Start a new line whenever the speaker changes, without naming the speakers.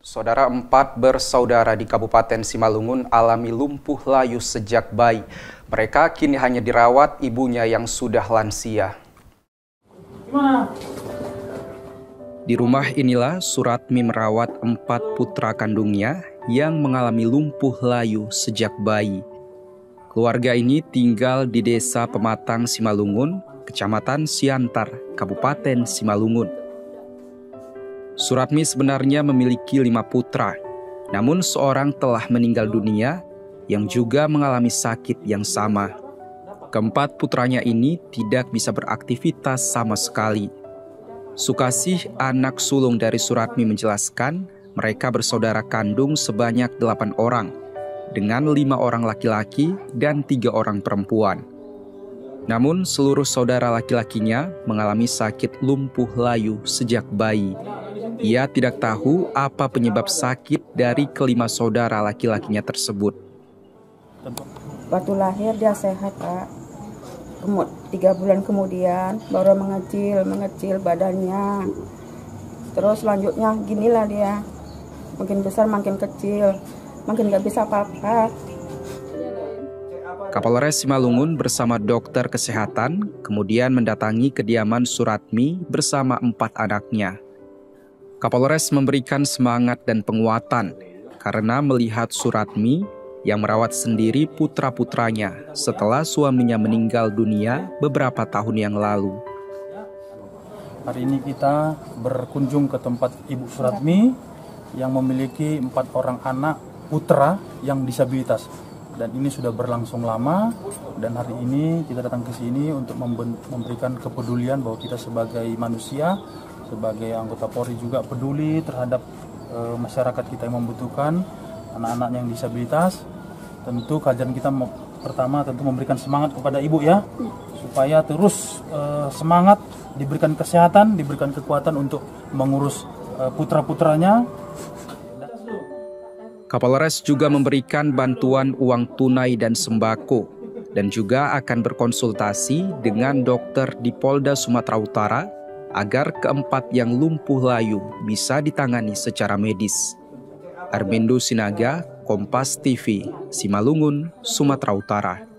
Saudara, 4 bersaudara di Kabupaten Simalungun alami lumpuh layu sejak bayi. Mereka kini hanya dirawat ibunya yang sudah lansia. Di rumah inilah Suratmi merawat 4 putra kandungnya yang mengalami lumpuh layu sejak bayi. Keluarga ini tinggal di Desa Pematang Simalungun, Kecamatan Siantar, Kabupaten Simalungun. Suratmi sebenarnya memiliki 5 putra, namun seorang telah meninggal dunia yang juga mengalami sakit yang sama. Keempat putranya ini tidak bisa beraktivitas sama sekali. Sukasih, anak sulung dari Suratmi, menjelaskan mereka bersaudara kandung sebanyak 8 orang, dengan 5 orang laki-laki dan 3 orang perempuan. Namun seluruh saudara laki-lakinya mengalami sakit lumpuh layu sejak bayi. Ia tidak tahu apa penyebab sakit dari kelima saudara laki-lakinya tersebut.
Waktu lahir dia sehat, Pak. 3 bulan kemudian baru mengecil badannya. Terus selanjutnya ginilah dia. Makin besar makin kecil, makin gak bisa apa-apa.
Kapolres Simalungun bersama dokter kesehatan kemudian mendatangi kediaman Suratmi bersama 4 anaknya. Kapolres memberikan semangat dan penguatan karena melihat Suratmi yang merawat sendiri putra-putranya setelah suaminya meninggal dunia beberapa tahun yang lalu.
Hari ini kita berkunjung ke tempat Ibu Suratmi yang memiliki 4 orang anak putra yang disabilitas. Dan ini sudah berlangsung lama, dan hari ini kita datang ke sini untuk memberikan kepedulian bahwa kita sebagai manusia, sebagai anggota Polri juga peduli terhadap masyarakat kita yang membutuhkan anak-anak yang disabilitas. Tentu kajian kita pertama tentu memberikan semangat kepada ibu ya, supaya terus semangat, diberikan kesehatan, diberikan kekuatan untuk mengurus putra-putranya.
Kapolres juga memberikan bantuan uang tunai dan sembako, dan juga akan berkonsultasi dengan dokter di Polda Sumatera Utara agar keempat yang lumpuh layu bisa ditangani secara medis. Armendo Sinaga, Kompas TV, Simalungun, Sumatera Utara.